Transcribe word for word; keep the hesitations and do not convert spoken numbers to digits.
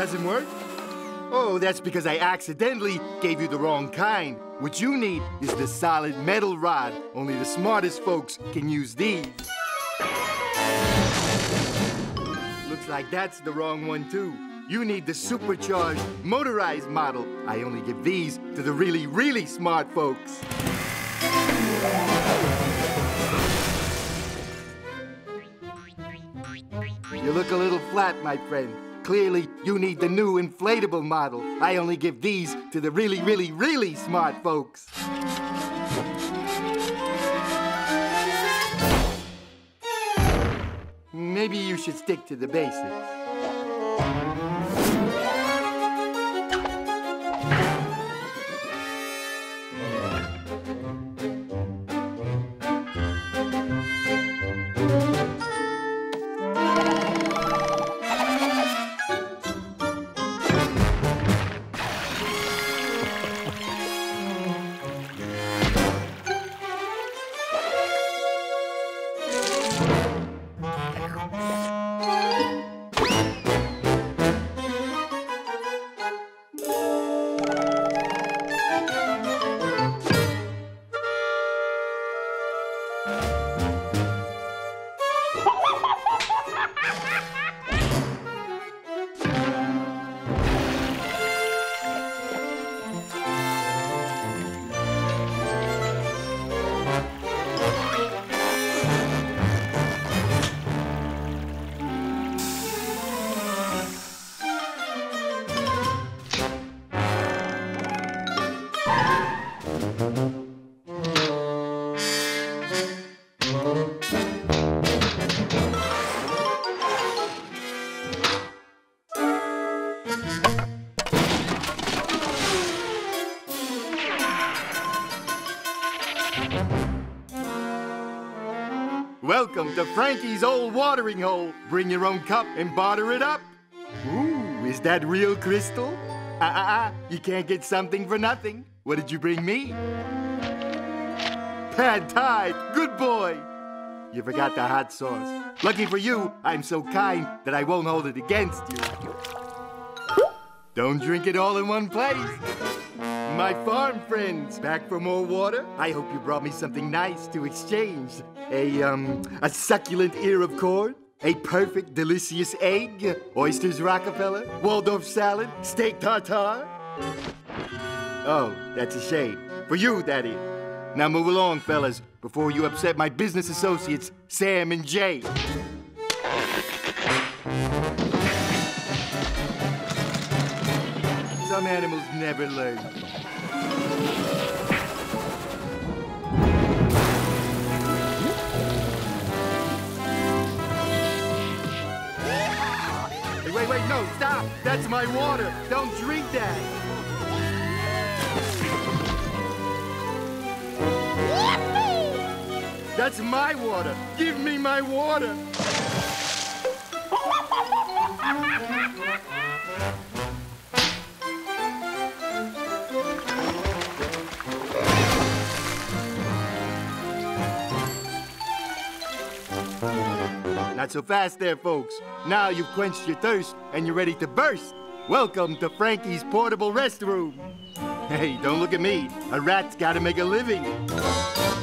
Doesn't work? Oh, that's because I accidentally gave you the wrong kind. What you need is the solid metal rod. Only the smartest folks can use these. Looks like that's the wrong one, too. You need the supercharged, motorized model. I only give these to the really, really smart folks. You look a little flat, my friend. Clearly, you need the new inflatable model. I only give these to the really, really, really smart folks. Maybe you should stick to the basics. Welcome to Frankie's Old Watering Hole. Bring your own cup and barter it up. Ooh, is that real crystal? Uh-uh-uh, you can't get something for nothing. What did you bring me? Pad Thai, good boy. You forgot the hot sauce. Lucky for you, I'm so kind that I won't hold it against you. Don't drink it all in one place. My farm friends, back for more water? I hope you brought me something nice to exchange. A, um, a succulent ear of corn? A perfect, delicious egg? Oysters Rockefeller? Waldorf salad? Steak tartare? Oh, that's a shame. For you, that is. Now move along, fellas, before you upset my business associates, Sam and Jay. Some animals never learn. Hey, wait, wait, no, stop! That's my water! Don't drink that! That's my water! Give me my water! Not so fast there, folks. Now you've quenched your thirst and you're ready to burst. Welcome to Frankie's portable restroom. Hey, don't look at me. A rat's gotta make a living.